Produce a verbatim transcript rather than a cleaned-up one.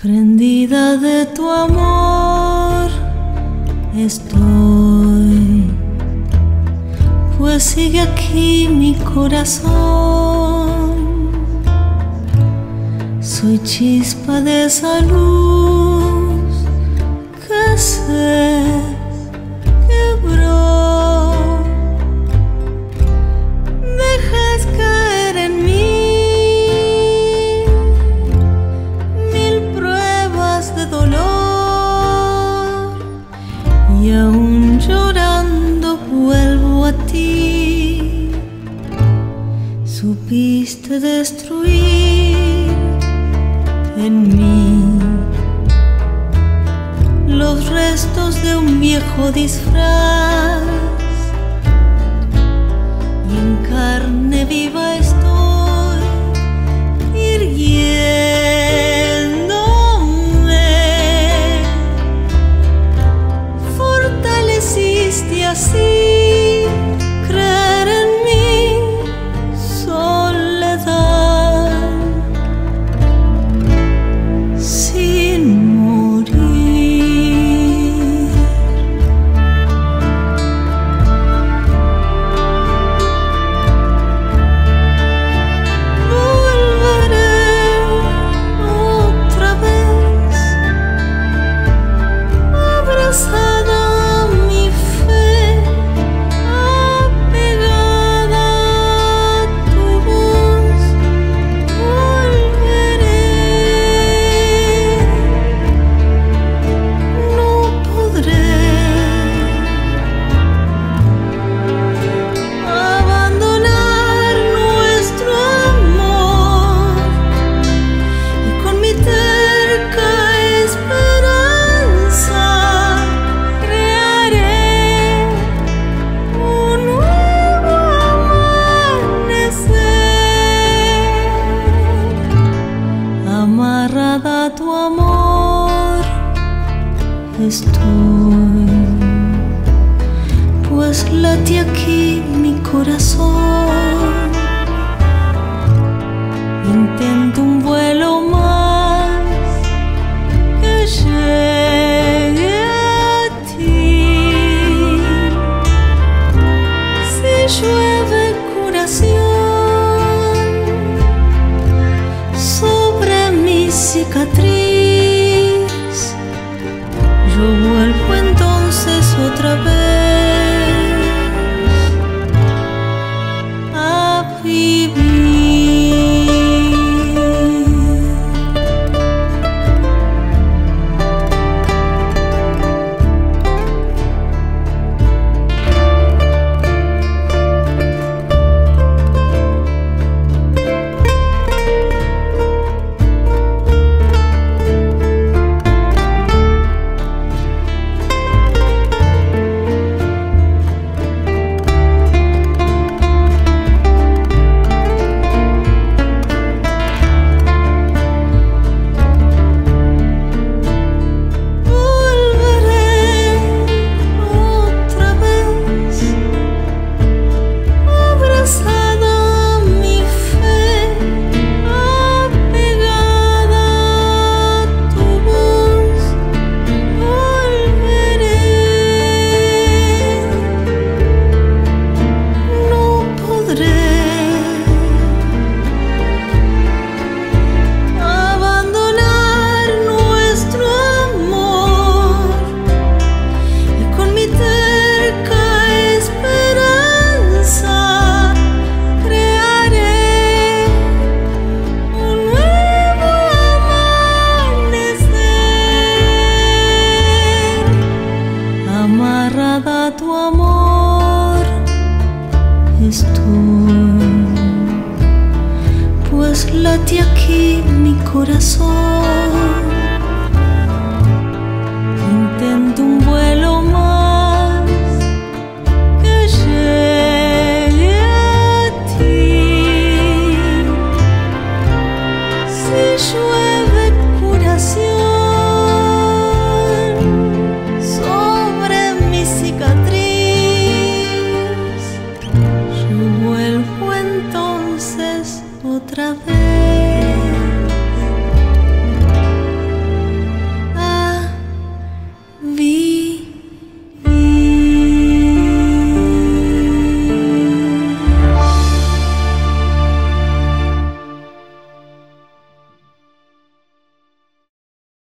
Prendida de tu amor estoy, pues sigue aquí mi corazón. Soy chispa de esa luz que se quebró. Dejas caer en mí mil pruebas de dolor, y aún llorando vuelvo a ti. Supiste destruir en mí los restos de un viejo disfraz, y en carne viva estoy irguiéndome. Fortaleciste así creer en mi soledad, sin morir. Volveré otra vez, abrazada a mi fe, apegada a tu voz. Volveré, no podré abandonar nuestro amor, y con mi terca esperanza crearé un nuevo amanecer. Amarrada a tu amor estoy, pues late aquí mi corazón. Intento un vuelo más que llegue a ti. Si llueve curación sobre mi cicatriz,